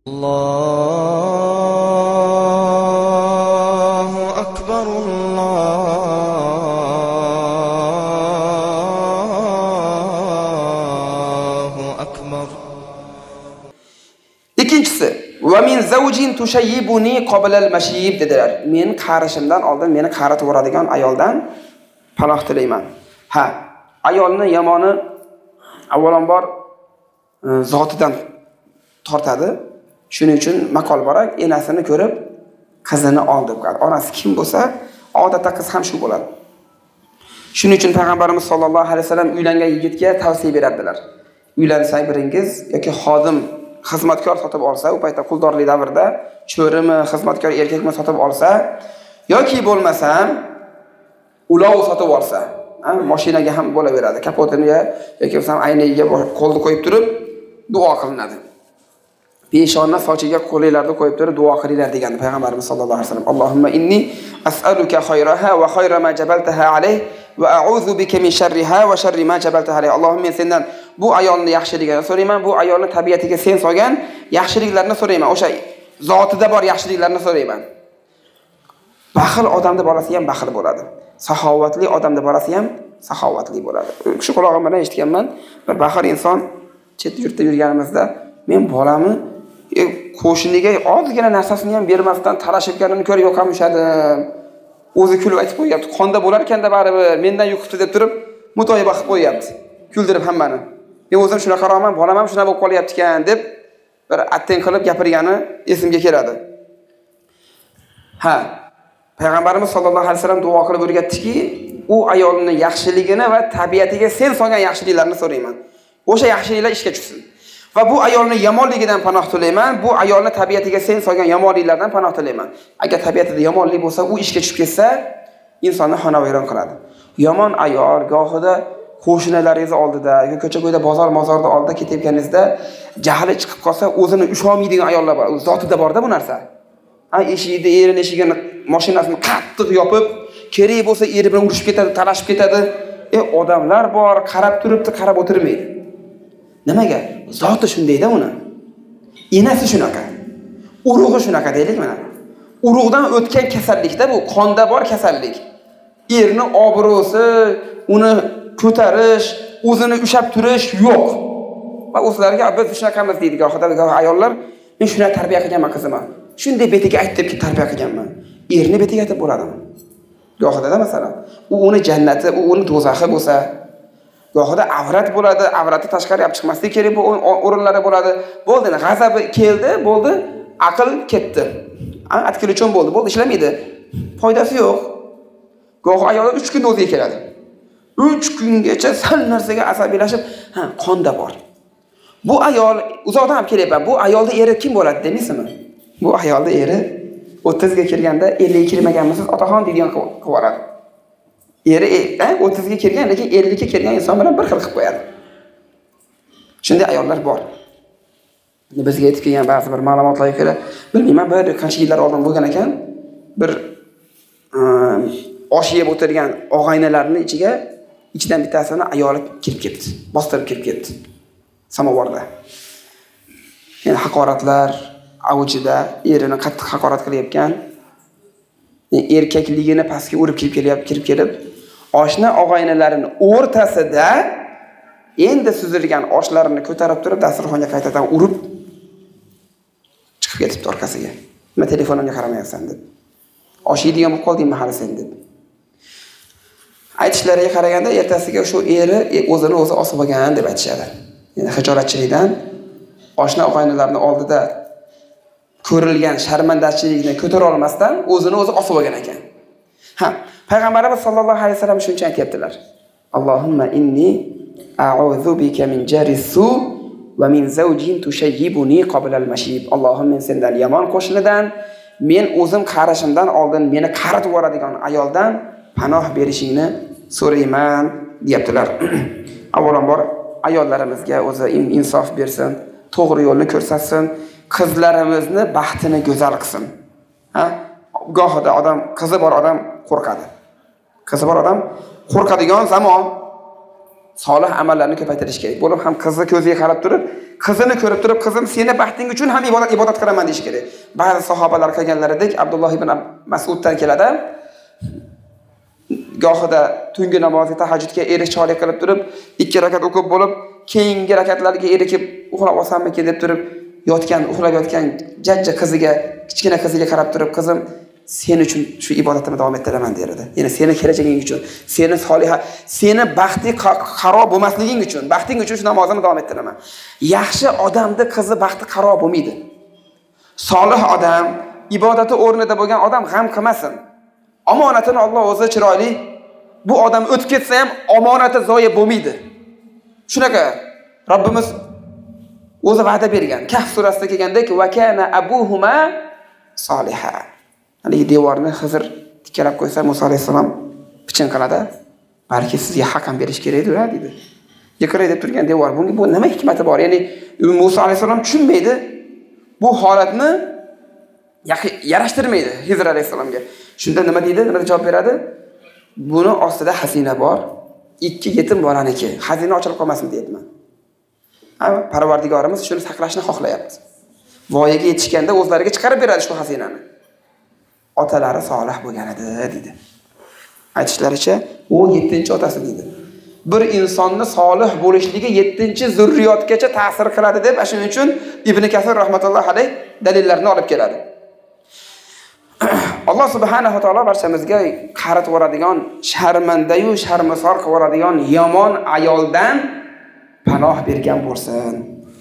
Allohu akbar, Allohu akbar. Ikkinchisi, va min zawjin tushayyibuni qabla al-mashib dedilar. Men qarishimdan oldin meni qaratib yuboradigan ayoldan panoh tilayman. Ha, ayolni yomoni avvalambor zotidan tortadi. Shuning uchun maqol borak, enasini ko'rib qizini ol deb qo'yadi. Onasi kim bo'lsa, odatda qiz ham shu bo'ladi. Shuning uchun payg'ambarimiz sollallohu alayhi vasallam uylangan yigitga tavsiya beradilar. Uylansang biringiz yoki xodim, xizmatkor sotib olsa, u paytda quldorlik davrida cho'rimi, xizmatkor erkakmi sotib olsa yoki bo'lmasam ulov sotib olsa, mashinaga ham bo'laveradi. Kapotiga yoki bo'lmasam aynagiga qo'lni qo'yib turib duo qilinadi. Peshona sochiga qo'linglarni qo'yib turib duo qilinglar degan payg'ambarimiz sollallohu alayhi vasallam. Allohumma inni as'aluka khayraha va khayra ma jabaltaha alayh va a'udhu bika min sharriha va sharri ma jabaltaha alayh. Allohim, men sendan bu ayolni yaxshiligini so'rayman, bu ayolni tabiatiga sen solgan yaxshiliklarni so'rayman, o'sha zotida bor yaxshiliklarni so'rayman. Baxil odamning bolasi ham baxil bo'ladi. Saxovatli odamning bolasi ham saxovatli bo'ladi. Shu quloqim bilan eshitganman, bir baxil inson chet yurtda yurganimizda men bolamni qo'shniga ozgina narsasini ham bermasdan talashibganini ko'rib yoqam ushadim. O'zi kulib aytib qo'yapti. Qonda bo'lar ekanda baribir mendan yuqibdi deb turib mutoyiba qilib qo'yapti. Kuldirib hammani. Men o'zim shunaqa roman, bolam ham shuna bo'lib qolyapti ekan deb bir atteng qilib gapirgani esimga keladi. Ha, payg'ambarimiz sollallohu alayhi vasallam duo qilib o'rgatdiki, u ayolning yaxshiligini va tabiatiga sen solgan yaxshiliklarni so'rayman. O'sha yaxshiliklar ishga tushsin. Va bu ayolning yomonligidan panoh tilayman, bu ayolning tabiatiga sen solgan yomonliklardan panoh tilayman. Agar tabiatida yomonlik bo'lsa, u ishga tushib ketsa, insonni xonavayron qiladi. Yomon ayol gohida qo'shnilaringiz oldida yoki ko'cha bo'yida bozor-mozorda oldida ketayotganingizda jahli chiqib qolsa, o'zini usholmaydigan ayollar bor. Zotida borda bu narsa. Eshigida erini eshigini, mashinasini qattiq yopib, kerak bo'lsa eri bilan urushib ketadi, talashib ketadi. Odamlar bor, qarab turibdi, qarab o'tirmaydi. Nimaga? Zoti shundayda uni. Enasi shunaqa. Urug'i shunaqa deylik mana. Urug'dan o'tgan kasallikda bu qonda bor kasallik. Erni obro'si, uni ko'tarish, o'zini ushab turish yo'q. Va o'zlariga biz shunaqamiz deydi gohida ayollar, men shuna tarbiya qilganman qizimni. Shunday betiga aytib ki tarbiya qilganman. Erni betiga aytib bo'ladimi? Gohida masalan, u uni jannati, u uni do'zaxi bo'lsa, gohida avrat bo'ladi, avrati tashqari olib chiqmaslik kerak o'rinlari bo'ladi. Bo'ldi, g'azabi keldi, bo'ldi, aql ketdi. Atkiluchon bo'ldi, ishlamaydi. Foydasi yo'q. Gohi ayollar 3 kun o'ziga keladi. 3 kungacha sal narsaga asabiylashib, qonda bor. Bu ayol uzoqdan ham kelyapman. Bu ayolning eri kim bo'ladi deysizmi? Bu ayolning eri 30 ga kirganda 50 ga kirmaganmisiz otaxon degan qilib eri 30 ga kirgan, lekin 50 ga kirgan inson bilan bir xil qilib qo'yadi. Shunday ayollar bor. Bizga yetib kelgan ba'zi bir ma'lumotlarga ko'ra, bilmayman, bir qancha yillar oldin bo'lgan ekan, bir osh yeb o'tirgan og'aynalarning ichidan bittasini ayoli kirib ketdi. Bostirib kirib ketdi. Samovarda. Yani haqoratlar avjida erini qattiq haqorat qilayotgan, erkakligini pastga urib kirib kelib, oshna og'aynalarini o'rtasida endi suzilgan oshlarini ko'tarib turib dasturxonga qaytadan urib chiqib ketibdi orqasiga. Men telefonimga qaramayapsan deb. Osh yeydigan bo'lib qoldingmi hali sen deb. Aytishlariga qaraganda ertasiga shu eri o'zini o'zi osib olgan deb aytishadi. Yani hijolatchilikdan oshna og'aynalarning oldida ko'rilgan sharmandachilikni ko'tara olmasdan o'zini o'zi osib olgan ekan. Payg'ambarimiz sollallohu alayhi vasallam shuncha aytibdilar. Allohumma inni a'udhu bika min jarisu va min zawjin tushayyibuni qabla al-mashib. Allohim, men sendan yomon qo'shnidan, men o'zim qarishimdan oldin meni qaritib yuboradigan ayoldan panoh berishingni so'rayman, deyaptilar. Avvalambor ayollarimizga o'zi insof bersin, to'g'ri yo'lni ko'rsatsin, qizlarimizni baxtini go'zal qilsin. Gohida odam, qizi bor odam qo'rqadi. Qizi bor odam qo'rqadigan zamon. solih amallarni ko'paytirish kerak. Bo'lib ham qizni ko'ziga qarab turib, qizini ko'rib turib, qizim seni baxting uchun ham ibodat qilaman deyish kerak. Ba'zi sahobalar qilganlaridek Abdulloh ibn Mas'uddan keladi. Gohida tungi namozga, tahajjudga erishcholik qilib turib, 2 rakat o'qib bo'lib, keyingi rakatlarga erikib uxlab olsammi deb turib, uxlab yotgan jajja qiziga, kichkina qiziga qarab turib, qizim sen uchun shu ibodatimni davom ettiraman derdi. Ya'ni seni kelajaging uchun, seni soliha, seni baxti qaro bo'lmasliging uchun, baxting uchun shu namozimni davom ettiraman. Yaxshi odamning qizi baxti qaro bo'lmaydi. Solih odam, ibodati o'rnida bo'lgan odam g'am qilmasin. Omonatini Alloh o'zi chiroyli. Bu odam o'tib ketsa ham omonati zoya bo'lmaydi. Shunaqa Robbimiz o'zi va'da bergan. Kahf surasida kelgandek va kana abuhuma soliha. Haligi devorni Xizr tikkalab qo'ysa Musa alayhisalom pichin qiladi. Balki sizga haq ham berish kerak-ku, dedi. Yiqiray deb turgan devor. Bunga bu nima hikmati bor? Ya'ni Musa alayhisalom tushunmaydi. Bu holatni yarashtirmaydi Xizr alayhisalomga. Shunda nima deydi? Nima javob beradi? Buni ostida xazina bor. 2 yetim bolaniki. Xazina ochilib qolmasin deyapman. Parvardigorimiz shuni saqlashni xohlayapti. Voyaga yetishganda o'zlariga chiqarib beradi shu xazinani. Otalari solih bo'lgan edi, dedi. Aytishlaricha, u 7-otasi dedi. Bir insonni solih bo'lishligi 7-zurriyotgacha ta'sir qiladi deb, shuning uchun Ibn Kasir rahmatullohi alayh dalillarni olib keladi. Alloh subhanahu va taolo barchamizga qaratib yoradigan, sharmanda-yu sharmisor qilib yoradigan yomon ayoldan panoh bergan bo'lsin.